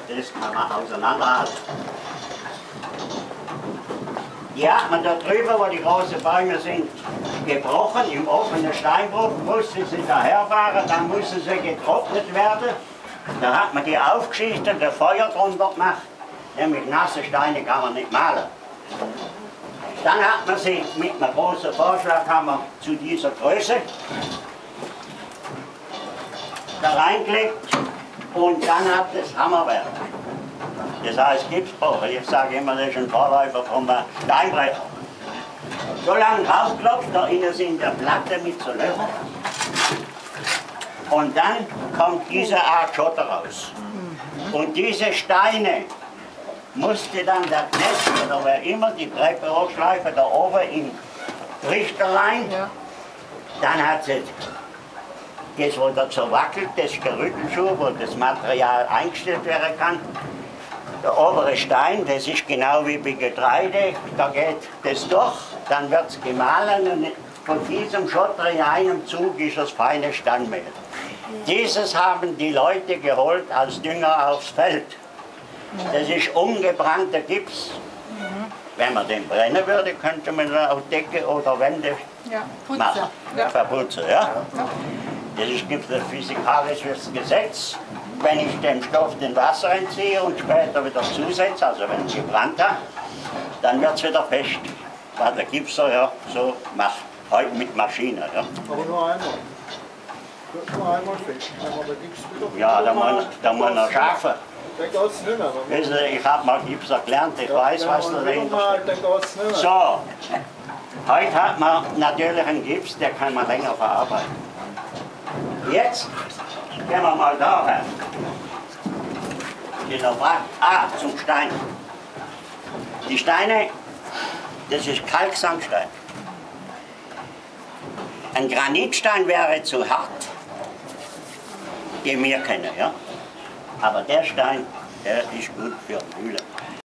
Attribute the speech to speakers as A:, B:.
A: Das kann man auseinanderhalten. Die hat man da drüber, wo die großen Bäume sind, gebrochen. Im offenen Steinbruch musste sie daherfahren, dann musste sie getrocknet werden. Da hat man die aufgeschichtet, ein Feuer drunter gemacht. Nämlich nasse Steine kann man nicht malen. Dann hat man sie mit einer großen Vorschlaghammer zu dieser Größe da reingelegt und dann hat das Hammerwerk. Das heißt Gipsbruch. Ich sage immer, das ist ein Vorläufer vom Steinbrecher. So lange draufklopft, da innen sind der Platte mit so Löchern. Und dann kommt diese Art Schotter raus. Und diese Steine musste dann der Knecht oder wer immer die Treppe hochschleifen, da oben in Richter rein. Ja. Dann hat sie das, wo das so wackelt, das ist der Rückenschuh, wo das Material eingestellt werden kann. Der obere Stein, das ist genau wie bei Getreide, da geht das durch, dann wird es gemahlen und von diesem Schotter in einem Zug ist das feine Standmehl. Dieses haben die Leute geholt als Dünger aufs Feld. Das ist ungebrannter Gips. Wenn man den brennen würde, könnte man auch Decke oder Wände machen, verputzen. Ja? Das gibt ein physikalisches Gesetz. Wenn ich dem Stoff den Wasser entziehe und später wieder zusetze, also wenn es gebrannt hat, dann wird es wieder fest. Weil der Gipser ja so macht, heute mit Maschine. Ja.
B: Aber nur einmal. Nur einmal fest. Einmal der Gips wieder.
A: Ja, da muss man schaffen.
B: Dann geht es nicht mehr.
A: Wissen Sie, ich habe mal Gipser gelernt, ich weiß, was da dahinter
B: steht. Dann geht es nicht mehr.
A: So, heute hat man natürlich einen Gips, der kann man länger verarbeiten. Jetzt gehen wir mal da rein. Zum Stein. Die Steine, das ist Kalksandstein. Ein Granitstein wäre zu hart, den wir kennen, ja. Aber der Stein, der ist gut für Mühle.